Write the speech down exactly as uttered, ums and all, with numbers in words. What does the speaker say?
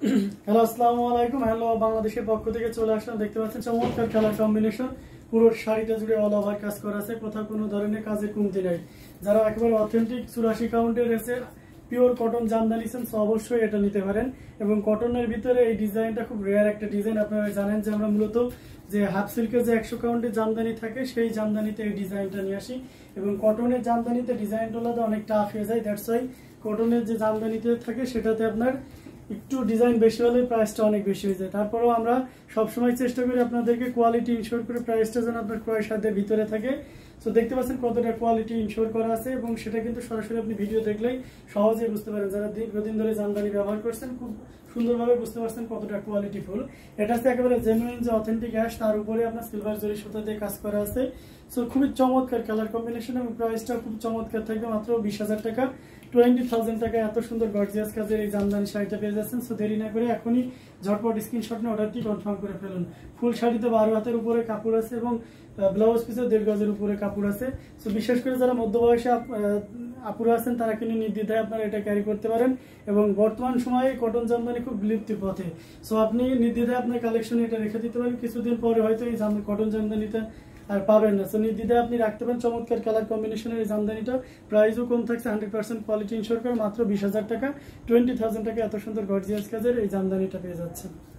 Hello আসসালামু আলাইকুম। Hello বাংলাদেশের পক্ষ থেকে চলে আসলাম। দেখতে পাচ্ছেন চমৎকার কালার কম্বিনেশন, পুরো শাড়িটা জুড়ে অল ওভার কাজ করা আছে, কোথাও কোনো ধরনের কাজের কমতি নাই। যারা একেবারে অথেন্টিক চুরাশি কাউন্টের এসে পিওর কটন জামদানি নিছেন তো অবশ্যই এটা নিতে পারেন। এবং কটনের ভিতরে এই ডিজাইনটা খুব রেয়ার একটা ডিজাইন। আপনারা জানেন যে আমরা মূলত যে হাফ সিল্কের যে একশো কাউন্টের জামদানি থাকে সেই জামদানিতে এই ডিজাইনটা নিয়ে আসি, এবং কটনের জামদানিতে ডিজাইনটা আলাদা অনেক টাফ হয়ে যায়। দ্যাটস ওয়াই কটনের যে জামদানিতে থাকে সেটাতে আপনার একটু ডিজাইন বেশি হলে প্রাইসটা অনেক বেশি হয়ে যায়। তারপরেও আমরা সবসময় চেষ্টা করি আপনাদেরকে কোয়ালিটি ইনশোর করে প্রাইসটা যেন আপনার ক্রয় সাধ্যের ভিতরে থাকে। তো দেখতে পাচ্ছেন কতটা কোয়ালিটি ইনশোর করা আছে, এবং সেটা কিন্তু সরাসরি আপনি ভিডিও দেখলেই সহজেই বুঝতে পারেন। যারা দীর্ঘদিন ধরে জামদানি ব্যবহার করছেন খুব সুন্দরভাবে বুঝতে পারছেন কতটা কোয়ালিটি ফুল। এটা হচ্ছে একেবারে জেনুইন যে অথেন্টিক অ্যাশ, তার উপরে আপনার সিলভার জরি সুতা দিয়ে কাজ করা আছে। সো খুবই চমৎকার কালার কম্বিনেশন, এবং প্রাইসটা খুব চমৎকার থাকবে মাত্র বিশ হাজার টাকা, টোয়েন্টি থাউজেন্ড টাকা। এত সুন্দর গর্জিয়াস কাজের এই জামদানি শাড়িটা পেয়ে যাচ্ছেন। সো দেরি না করে এখনই ঝটপট স্ক্রিনশট নিয়ে অর্ডারটি কনফার্ম করে ফেলুন। ফুল শাড়িতে বারো হাতের উপরে কাপড় আছে, এবং ব্লাউজ পিসে দেড় গজের উপরে কাপড় আছে। সো বিশেষ করে যারা মধ্যবয়সী আপুরা আছেন তারা কিন্তু নির্দ্বিধায় আপনারা এটা ক্যারি করতে পারেন। এবং বর্তমান সময়ে কটন জামদানি খুব বিলুপ্তির পথে। সো আপনি নির্দ্বিধায় আপনার কালেকশনে এটা রেখে দিতে পারেন। কিছুদিন পরে হয়তো এই কটন জামদানিটা আর পাবেন না। সো নির্দ্বিধায় আপনি রাখতে পারেন চমৎকার কালার কম্বিনেশনের এই জামদানিটা। প্রাইসও কম থাকছে, হান্ড্রেড পার্সেন্ট কোয়ালিটি ইনশোর করে মাত্র বিশ হাজার টাকা, টোয়েন্টি থাউজেন্ড টাকা এত সুন্দর গর্জিয়াস কাজের এই জামদানিটা পেয়ে যাচ্ছেন।